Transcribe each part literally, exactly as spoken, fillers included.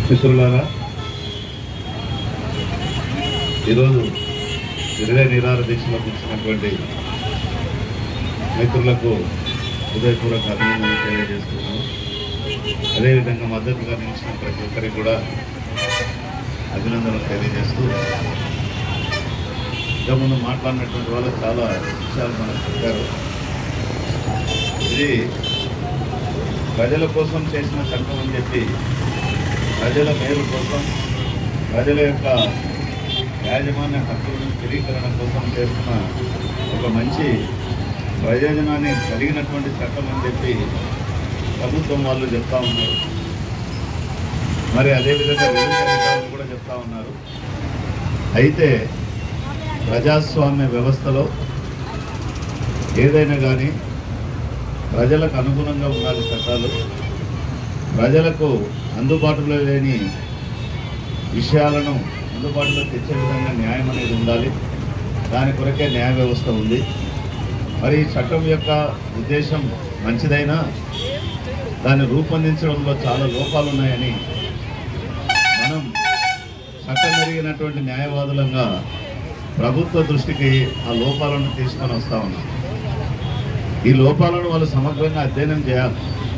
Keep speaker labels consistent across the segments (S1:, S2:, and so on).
S1: మిత్రులారా, ఈరోజు ఇరవై నిరాహార దీక్షలో కూర్చున్నటువంటి మిత్రులకు హృదయపూర్వక అభినందనలు తెలియజేస్తున్నాను. అదేవిధంగా మద్దతుగా నిలిచిన ప్రతి ఒక్కరికి కూడా అభినందనలు తెలియజేస్తూ, ఇంతకుముందు మాట్లాడినటువంటి వాళ్ళు చాలా విషయాలు మనకు చెప్పారు. ఇది ప్రజల కోసం చేసిన చట్టం అని చెప్పి, ప్రజల మేలు కోసం, ప్రజల యొక్క యాజమాన్య హక్కులను స్థిరీకరణ కోసం చేస్తున్న ఒక మంచి ప్రయోజనాన్ని కలిగినటువంటి చట్టం అని చెప్పి ప్రభుత్వం వాళ్ళు చెప్తా ఉన్నారు. మరి అదేవిధంగా వివిధ అధికారులు కూడా చెప్తా ఉన్నారు. అయితే ప్రజాస్వామ్య వ్యవస్థలో ఏదైనా కానీ ప్రజలకు అనుగుణంగా ఉండాలి చట్టాలు. ప్రజలకు అందుబాటులో లేని విషయాలను అందుబాటులో తెచ్చే విధంగా న్యాయం అనేది ఉండాలి. దాని కొరకే న్యాయ వ్యవస్థ ఉంది. మరి ఈ చట్టం యొక్క ఉద్దేశం మంచిదైనా దాన్ని రూపొందించడంలో చాలా లోపాలు ఉన్నాయని మనం చట్టం జరిగినటువంటి న్యాయవాదులంగా ప్రభుత్వ దృష్టికి ఆ లోపాలను తీసుకొని వస్తూ ఉన్నాం. ఈ లోపాలను వాళ్ళు సమగ్రంగా అధ్యయనం చేయాలి,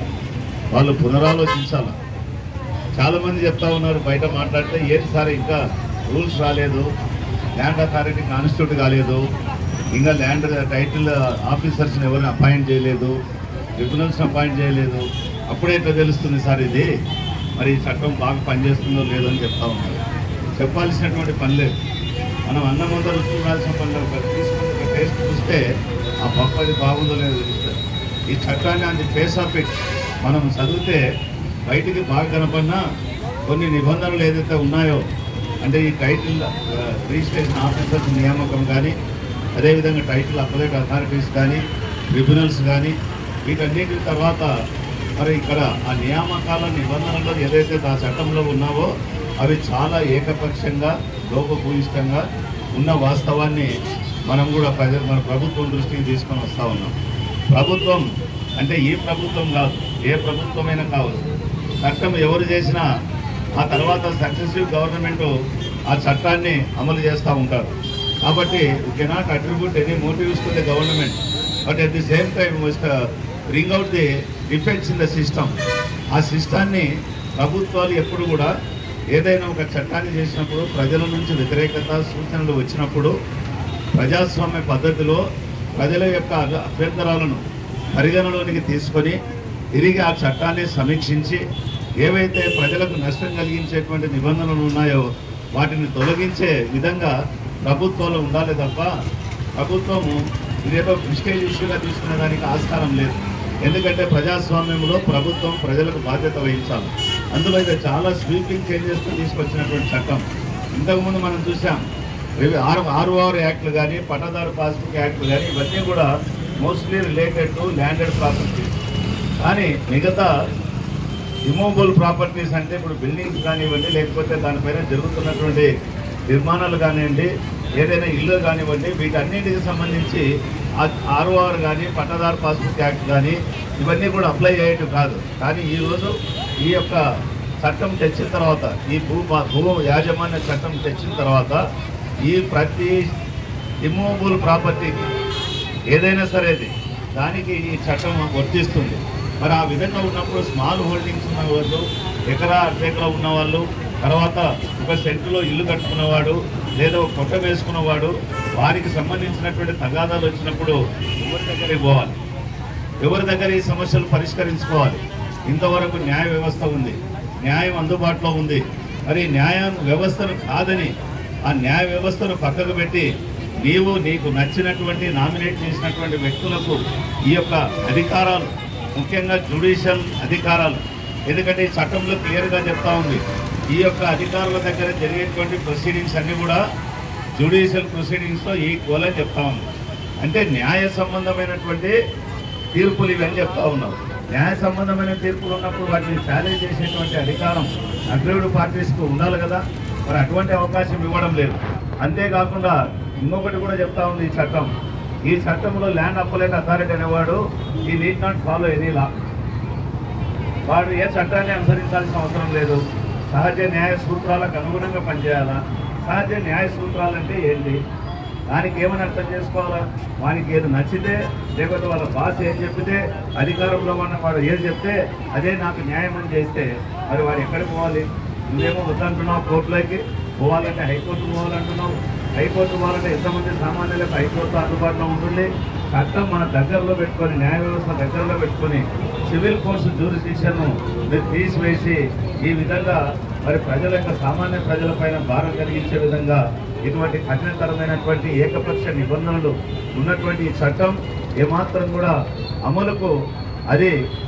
S1: వాళ్ళు పునరాలోచించాలి. చాలామంది చెప్తా ఉన్నారు, బయట మాట్లాడితే ఏది సార్ ఇంకా రూల్స్ రాలేదు, ల్యాండ్ అథారిటీ కాన్స్టిట్యూట్ కాలేదు, ఇంకా ల్యాండ్ టైటిల్ ఆఫీసర్స్ని ఎవరిని అపాయింట్ చేయలేదు, ట్రిబ్యునల్స్ని అపాయింట్ చేయలేదు, అప్పుడే ఎట్లా తెలుస్తుంది సార్ ఇది మరి ఈ చట్టం బాగా పనిచేస్తుందో లేదో అని చెప్తా ఉన్నారు. చెప్పాల్సినటువంటి పని లేదు. మనం అన్నం ముందు రుచి చూడాల్సిన పని లేదు. తీసుకుని ఒక టేస్ట్ చూస్తే ఆ పప్పు అది బాగుందో లేదో తెలుస్తుంది. ఈ చట్టాన్ని అది ఫేస్ ఆఫ్ ఇట్ మనం చదివితే బయటికి బాగా కనపడినా కొన్ని నిబంధనలు ఏదైతే ఉన్నాయో, అంటే ఈ టైటిల్ రిజిస్ట్రేషన్ ఆఫీసర్స్ నియామకం కానీ, అదేవిధంగా టైటిల్ అప్లైట్ అథారిటీస్ కానీ, ట్రిబ్యునల్స్ కానీ, వీటన్నిటి తర్వాత మరి ఇక్కడ ఆ నియామకాల నిబంధనలు ఏదైతే ఆ చట్టంలో ఉన్నావో అవి చాలా ఏకపక్షంగా లోపభూయిష్టంగా ఉన్న వాస్తవాన్ని మనం కూడా ప్రజ మన ప్రభుత్వం దృష్టికి తీసుకొని వస్తూ ఉన్నాం. ప్రభుత్వం అంటే ఈ ప్రభుత్వం కాదు, ఏ ప్రభుత్వమైనా కావచ్చు, చట్టం ఎవరు చేసినా ఆ తర్వాత సక్సెసివ్ గవర్నమెంట్ ఆ చట్టాన్ని అమలు చేస్తూ ఉంటారు. కాబట్టి you cannot attribute any motives to the government, but at the same time must bring out the defects in the system. ఆ సిస్టాన్ని ప్రభుత్వాలు ఎప్పుడు కూడా ఏదైనా ఒక చట్టాన్ని చేసినప్పుడు ప్రజల నుంచి వ్యతిరేకత సూచనలు వచ్చినప్పుడు ప్రజాస్వామ్య పద్ధతిలో ప్రజల యొక్క అభ్యంతరాలను పరిగణలోనికి తీసుకొని తిరిగి ఆ చట్టాన్ని సమీక్షించి ఏవైతే ప్రజలకు నష్టం కలిగించేటువంటి నిబంధనలు ఉన్నాయో వాటిని తొలగించే విధంగా ప్రభుత్వాలు ఉండాలి తప్ప ప్రభుత్వము ఇదేదో ప్రిస్టేజ్ ఇష్యూగా తీసుకునే దానికి ఆస్కారం లేదు. ఎందుకంటే ప్రజాస్వామ్యంలో ప్రభుత్వం ప్రజలకు బాధ్యత వహించాలి. అందులో అయితే చాలా స్వీపింగ్ చేంజెస్ తీసుకొచ్చినటువంటి చట్టం. ఇంతకుముందు మనం చూసాం ఆరు ఆరు ఆరు యాక్ట్లు కానీ, పట్టాదారు పాస్బుక్ యాక్ట్లు కానీ, ఇవన్నీ కూడా mostly related to landed properties. కానీ మిగతా రిమూవబుల్ ప్రాపర్టీస్ అంటే ఇప్పుడు బిల్డింగ్స్ కానివ్వండి, లేకపోతే దానిపైన జరుగుతున్నటువంటి నిర్మాణాలు కానివ్వండి, ఏదైనా ఇల్లు కానివ్వండి, వీటన్నిటికి సంబంధించి ఆర్ఓఆర్ కానీ, పట్టాదారు పాస్బుక్ యాక్ట్ కానీ ఇవన్నీ కూడా అప్లై అయ్యేవి కాదు. కానీ ఈరోజు ఈ యొక్క చట్టం తెచ్చిన తర్వాత, ఈ భూ భూ యాజమాన్య చట్టం తెచ్చిన తర్వాత ఈ ప్రతి రిమూవబుల్ ప్రాపర్టీకి ఏదైనా సరేది దానికి ఈ చట్టం వర్తిస్తుంది. మరి ఆ విధంగా ఉన్నప్పుడు స్మాల్ హోల్డింగ్స్ ఉన్న వాళ్ళు, ఎకరా అర్ధెకరా ఉన్నవాళ్ళు, తర్వాత ఒక సెంటులో ఇల్లు కట్టుకున్నవాడు లేదా ఒక కొట్ట వేసుకున్నవాడు, వారికి సంబంధించినటువంటి తగాదాలు వచ్చినప్పుడు ఎవరి దగ్గరికి పోవాలి, ఎవరి దగ్గర ఈ సమస్యలు పరిష్కరించుకోవాలి. ఇంతవరకు న్యాయ వ్యవస్థ ఉంది, న్యాయం అందుబాటులో ఉంది. మరి న్యాయ వ్యవస్థను కాదని ఆ న్యాయ వ్యవస్థను పక్కకు పెట్టి నీవు నీకు నచ్చినటువంటి నామినేట్ చేసినటువంటి వ్యక్తులకు ఈ యొక్క అధికారాలు, ముఖ్యంగా జ్యుడిషియల్ అధికారాలు, ఎందుకంటే ఈ చట్టంలో క్లియర్గా చెప్తా ఉంది ఈ యొక్క అధికారుల దగ్గర జరిగేటువంటి ప్రొసీడింగ్స్ అన్నీ కూడా జ్యుడిషియల్ ప్రొసీడింగ్స్తో ఈక్వల్ అని చెప్తా ఉంది. అంటే న్యాయ సంబంధమైనటువంటి తీర్పులు ఇవన్నీ చెప్తా ఉన్నారు. న్యాయ సంబంధమైన తీర్పులు ఉన్నప్పుడు వాటిని ఛాలెంజ్ చేసేటువంటి అధికారం అగ్రీవ్డ్ పార్టీస్కు ఉండాలి కదా. మరి అటువంటి అవకాశం ఇవ్వడం లేదు. అంతేకాకుండా ఇంకొకటి కూడా చెప్తా ఉంది ఈ చట్టం, ఈ చట్టంలో ల్యాండ్ అప్పలేట్ అథారిటీ అనేవాడు he need not follow any law, వాడు ఏ చట్టాన్ని అనుసరించాల్సిన అవసరం లేదు. సహజ న్యాయ సూత్రాలకు అనుగుణంగా పనిచేయాలా? సహజ న్యాయ సూత్రాలు అంటే ఏంటి? దానికి ఏమని అర్థం చేసుకోవాలా? వానికి ఏది నచ్చితే, లేకపోతే వాళ్ళ బాస్ ఏం చెప్పితే, అధికారంలో ఉన్న వాడు ఏది చెప్తే అదే నాకు న్యాయం అని చేస్తే మరి వాడు ఎక్కడికి పోవాలి? నువ్వేమో వద్దంటున్నావు, కోర్టులోకి పోవాలంటే హైకోర్టు పోవాలంటున్నావు. హైకోర్టు పోవాలంటే ఎంతమంది సామాన్యులకు హైకోర్టు అందుబాటులో ఉంటుంది? చట్టం మన దగ్గరలో పెట్టుకొని, న్యాయ వ్యవస్థ దగ్గరలో పెట్టుకొని సివిల్ కోర్సు జ్యూరిస్డిక్షన్ను మీరు తీసివేసి ఈ విధంగా మరి ప్రజల యొక్క సామాన్య ప్రజలపైన భారం కలిగించే విధంగా ఇటువంటి కఠినతరమైనటువంటి ఏకపక్ష నిబంధనలు ఉన్నటువంటి ఈ చట్టం ఏమాత్రం కూడా అమలుకు అది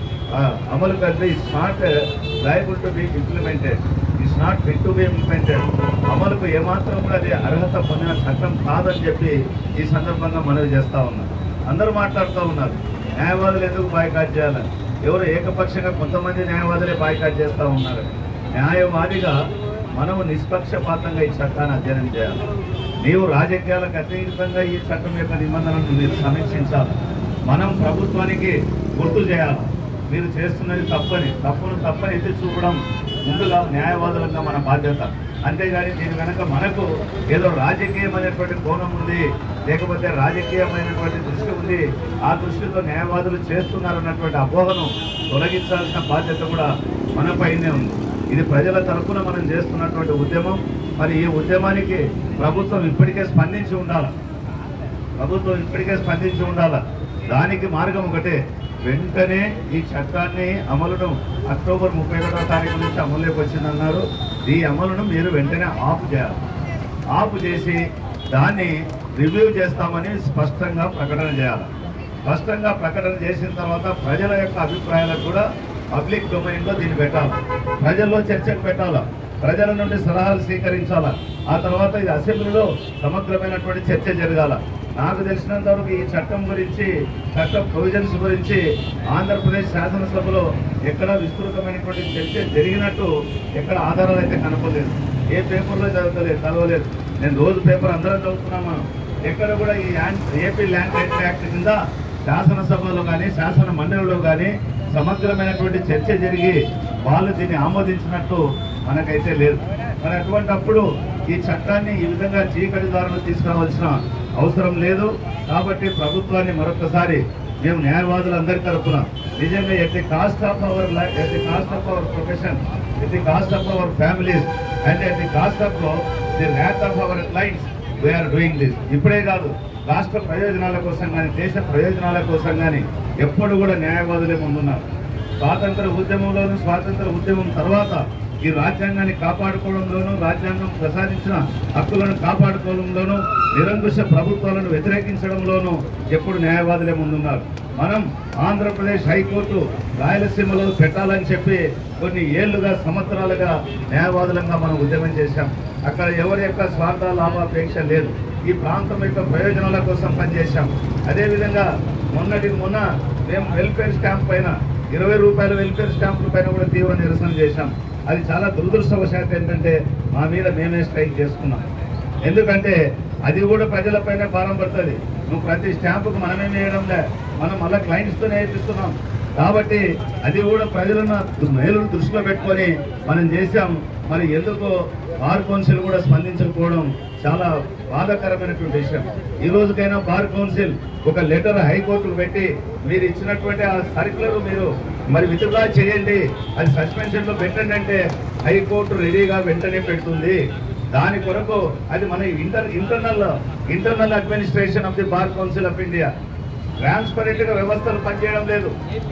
S1: అమలు కంటే it's not liable to be implemented, it's not fit to be implemented. అమలుకు ఏమాత్రం కూడా అది అర్హత పొందిన చట్టం కాదని చెప్పి ఈ సందర్భంగా మనవి చేస్తూ ఉన్నారు. అందరూ మాట్లాడుతూ ఉన్నారు న్యాయవాదులు ఎందుకు బాయ్కాట్ చేయాలని. ఎవరు ఏకపక్షంగా కొంతమంది న్యాయవాదులే బాయ్కాట్ చేస్తూ ఉన్నారు. న్యాయవాదిగా మనము నిష్పక్షపాతంగా ఈ చట్టాన్ని అధ్యయనం చేయాలి. నీవు రాజకీయాలకు అతీతంగా ఈ చట్టం యొక్క నిబంధనలను మీరు సమీక్షించాలి. మనం ప్రభుత్వానికి గుర్తు చేయాలి మీరు చేస్తున్నది తప్పని, తప్పును తప్పని ఎత్తి చూపడం ముందుగా న్యాయవాదులుగా మన బాధ్యత. అంతేగాని దీని కనుక మనకు ఏదో రాజకీయమైనటువంటి కోణం ఉంది, లేకపోతే రాజకీయమైనటువంటి దృష్టి ఉంది, ఆ దృష్టితో న్యాయవాదులు చేస్తున్నారన్నటువంటి అపోహను తొలగించాల్సిన బాధ్యత కూడా మనపైనే ఉంది. ఇది ప్రజల తరఫున మనం చేస్తున్నటువంటి ఉద్యమం. మరి ఈ ఉద్యమానికి ప్రభుత్వం ఇప్పటికే స్పందించి ఉండాలి ప్రభుత్వం ఇప్పటికే స్పందించి ఉండాలి దానికి మార్గం ఒకటే, వెంటనే ఈ చట్టాన్ని అమలును అక్టోబర్ ముప్పై ఒకటో తారీఖు నుంచి అమలులోకి వచ్చిందన్నారు. ఈ అమలును మీరు వెంటనే ఆఫ్ చేయాలి. ఆఫ్ చేసి దాన్ని రివ్యూ చేస్తామని స్పష్టంగా ప్రకటన చేయాలి. స్పష్టంగా ప్రకటన చేసిన తర్వాత ప్రజల యొక్క అభిప్రాయాలకు కూడా పబ్లిక్ డొమైన్లో దీన్ని పెట్టాలి. ప్రజల్లో చర్చకు పెట్టాలా, ప్రజల నుండి సలహాలు స్వీకరించాలా. ఆ తర్వాత ఇది అసెంబ్లీలో సమగ్రమైనటువంటి చర్చ జరగాల. నాకు తెలిసినంత వరకు ఈ చట్టం గురించి, చట్ట ప్రొవిజన్స్ గురించి ఆంధ్రప్రదేశ్ శాసనసభలో ఎక్కడ విస్తృతమైనటువంటి చర్చ జరిగినట్టు ఎక్కడ ఆధారాలు అయితే కనపడలేదు. ఏ పేపర్లో చదవలేదు చదవలేదు నేను రోజు పేపర్ అందరం చదువుతున్నాం మనం. ఎక్కడ కూడా ఈ ఏపీ ల్యాండ్ టైటిల్ యాక్ట్ కింద శాసనసభలో కానీ శాసన మండలిలో కానీ సమగ్రమైనటువంటి చర్చ జరిగి వాళ్ళు దీన్ని ఆమోదించినట్టు మనకైతే లేదు. మరి అటువంటప్పుడు ఈ చట్టాన్ని ఈ విధంగా చీకటిదారులు తీసుకురావాల్సిన అవసరం లేదు. కాబట్టి ప్రభుత్వాన్ని మరొకసారి మేము న్యాయవాదులందరి తరఫున నిజంగా at the cost of our life, at the cost of our profession, at the cost of our families and at the cost of the wrath of our clients we are doing this. ఇప్పుడే కాదు, రాష్ట్ర ప్రయోజనాల కోసం కానీ దేశ ప్రయోజనాల కోసం కానీ ఎప్పుడు కూడా న్యాయవాదులే ముందున్నారు. స్వాతంత్ర ఉద్యమంలోనూ స్వాతంత్ర ఉద్యమం తర్వాత ఈ రాజ్యాంగాన్ని కాపాడుకోవడంలోనూ రాజ్యాంగం ప్రసాదించిన హక్కులను కాపాడుకోవడంలోనూ నిరంకుశ ప్రభుత్వాలను వ్యతిరేకించడంలోనూ ఎప్పుడు న్యాయవాదులే ముందున్నారు. మనం ఆంధ్రప్రదేశ్ హైకోర్టు రాయలసీమలో పెట్టాలని చెప్పి కొన్ని ఏళ్లుగా సంవత్సరాలుగా న్యాయవాదులంగా మనం ఉద్యమం చేశాం. అక్కడ ఎవరి యొక్క స్వార్థ లాభాపేక్ష లేదు. ఈ ప్రాంతం యొక్క ప్రయోజనాల కోసం పనిచేశాం. అదేవిధంగా మొన్నటికి మొన్న మేము వెల్ఫేర్ స్టాంప్ పైన ఇరవై రూపాయల వెల్ఫేర్ స్టాంపుల పైన కూడా తీవ్ర నిరసన చేశాం. అది చాలా దురదృష్టవశాత్తు ఏంటంటే మా మీద మేమే స్ట్రైక్ చేసుకున్నాం. ఎందుకంటే అది కూడా ప్రజలపైనే భారం పడుతుంది. నువ్వు ప్రతి స్టాంపుకు మనమే వేయడంలే, మనం మళ్ళీ క్లయింట్స్తోనే వేయిస్తున్నాం. కాబట్టి అది కూడా ప్రజలను మేలును దృష్టిలో పెట్టుకొని మనం చేశాం. మరి ఎందుకో బార్ కౌన్సిల్ కూడా స్పందించకపోవడం చాలా బాధాకరమైనటువంటి విషయం. ఈ రోజుకైనా బార్ కౌన్సిల్ ఒక లెటర్ హైకోర్టుకు పెట్టి మీరు ఇచ్చినటువంటి ఆ సర్క్యులర్ మీరు మరి విత్డ్రా చేయండి, అది సస్పెన్షన్లో పెట్టండి అంటే హైకోర్టు రెడీగా వెంటనే పెడుతుంది. దాని కొరకు అది మన inter internal internal administration of the Bar Council of India transparent గా వ్యవస్థలు పనిచేయడం లేదు.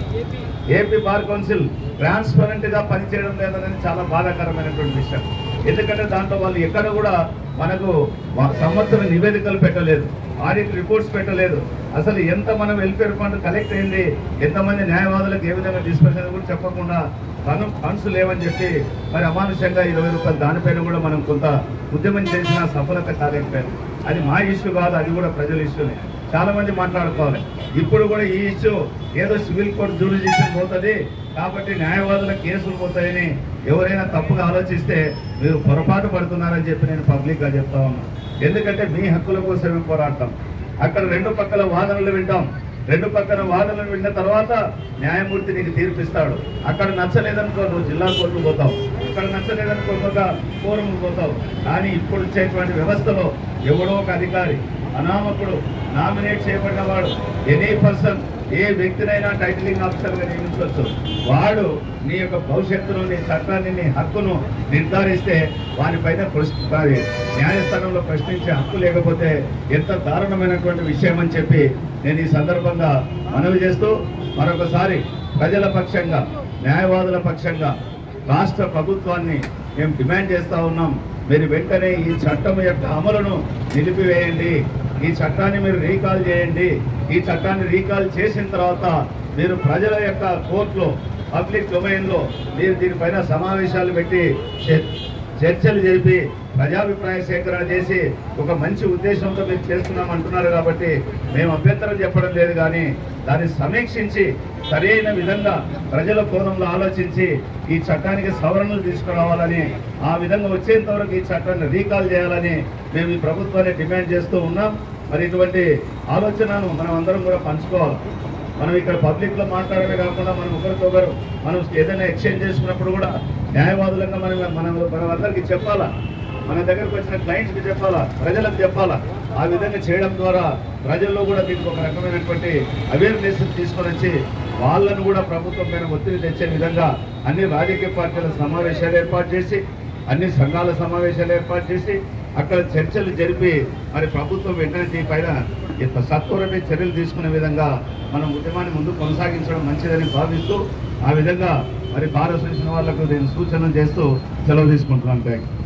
S1: ఏపీ బార్ కౌన్సిల్ ట్రాన్స్పరెంట్ గా పనిచేయడం లేదని చాలా బాధాకరమైనటువంటి విషయం. ఎందుకంటే దాంట్లో వాళ్ళు ఎక్కడ కూడా మనకు సంవత్సర నివేదికలు పెట్టలేదు, ఆడిట్ రిపోర్ట్స్ పెట్టలేదు. అసలు ఎంత మనం వెల్ఫేర్ ఫండ్ కలెక్ట్ అయింది, ఎంతమంది న్యాయవాదులకు ఏ విధంగా డిస్పర్షన్ కూడా చెప్పకుండా ఫను ఫండ్స్ లేవని చెప్పి మరి అమానుషంగా ఇరవై రూపాయలు దానిపైన కూడా మనం కొంత ఉద్యమం చేసిన సఫలత కాలేకపోయారు. అది మా ఇష్యూ కాదు, అది కూడా ప్రజల ఇష్యూనే. చాలా మంది మాట్లాడుకోవాలి. ఇప్పుడు కూడా ఈ ఇష్యూ ఏదో సివిల్ కోర్టు జ్యూరిడిక్షన్ పోతుంది కాబట్టి న్యాయవాదుల కేసులు పోతాయని ఎవరైనా తప్పుగా ఆలోచిస్తే మీరు పొరపాటు పడుతున్నారని చెప్పి నేను పబ్లిక్గా చెప్తా ఉన్నాను. ఎందుకంటే మీ హక్కుల కోసమే పోరాడతాం. అక్కడ రెండు పక్కల వాదనలు వింటాం. రెండు పక్కన వాదనలు విన్న తర్వాత న్యాయమూర్తి నీకు తీర్పిస్తాడు. అక్కడ నచ్చలేదనుకో నువ్వు జిల్లా కోర్టుకు పోతావు, అక్కడ నచ్చలేదనుకో ఒక ఫోరంకు పోతావు. కానీ ఇప్పుడు వచ్చేటువంటి వ్యవస్థలో ఎవడో ఒక అధికారి అనామకుడు నామినేట్ చేయబడిన వాడు ఎనీ పర్సన్ ఏ వ్యక్తినైనా టైటిలింగ్ ఆఫీసర్గా నియమించవచ్చు. వాడు నీ యొక్క భవిష్యత్తును, నీ చట్టాన్ని, నీ హక్కును నిర్ధారిస్తే వానిపైన ప్రశ్న న్యాయస్థానంలో ప్రశ్నించే హక్కు లేకపోతే ఎంత దారుణమైనటువంటి విషయం అని చెప్పి నేను ఈ సందర్భంగా మనవి చేస్తూ మరొకసారి ప్రజల పక్షంగా, న్యాయవాదుల పక్షంగా రాష్ట్ర ప్రభుత్వాన్ని మేము డిమాండ్ చేస్తూ ఉన్నాం. మీరు వెంటనే ఈ చట్టం యొక్క అమలును నిలిపివేయండి, ఈ చట్టాన్ని మీరు రీకాల్ చేయండి. ఈ చట్టాన్ని రీకాల్ చేసిన తర్వాత మీరు ప్రజల యొక్క కోర్టులో, పబ్లిక్ డొమైన్లో మీరు దీనిపైన సమావేశాలు పెట్టి చర్చలు జరిపి ప్రజాభిప్రాయ సేకరణ చేసి ఒక మంచి ఉద్దేశంతో మీరు చేస్తున్నాం అంటున్నారు. కాబట్టి మేము అభ్యంతరం చెప్పడం లేదు, కానీ దాన్ని సమీక్షించి సరైన విధంగా ప్రజల కోణంలో ఆలోచించి ఈ చట్టానికి సవరణలు తీసుకురావాలని, ఆ విధంగా వచ్చేంత వరకు ఈ చట్టాన్ని రీకాల్ చేయాలని మేము ఈ ప్రభుత్వాన్ని డిమాండ్ చేస్తూ ఉన్నాం. మరి ఇటువంటి ఆలోచనను మనం అందరం కూడా పంచుకోవాలి. మనం ఇక్కడ పబ్లిక్లో మాట్లాడమే కాకుండా మనం ఒకరికొకరు మనం ఏదైనా ఎక్స్చేంజ్ చేసుకున్నప్పుడు కూడా న్యాయవాదులంగా మనం మనం మనం అందరికీ చెప్పాలా, మన దగ్గరకు వచ్చిన క్లయింట్స్కి చెప్పాలా, ప్రజలకు చెప్పాలా. ఆ విధంగా చేయడం ద్వారా ప్రజల్లో కూడా దీనికి ఒక రకమైనటువంటి అవేర్నెస్ తీసుకొని వచ్చి వాళ్ళను కూడా ప్రభుత్వం పైన ఒత్తిడి తెచ్చే విధంగా అన్ని రాజకీయ పార్టీల సమావేశాలు ఏర్పాటు చేసి, అన్ని సంఘాల సమావేశాలు ఏర్పాటు చేసి అక్కడ చర్చలు జరిపి మరి ప్రభుత్వం వెంటనే దీనిపైన సత్వరమే చర్యలు తీసుకునే విధంగా మనం ఉద్యమాన్ని ముందు కొనసాగించడం మంచిదని భావిస్తూ ఆ విధంగా మరి భారత వాళ్లకు నేను సూచనలు చేస్తూ సెలవు తీసుకుంటున్నాను. Thank you.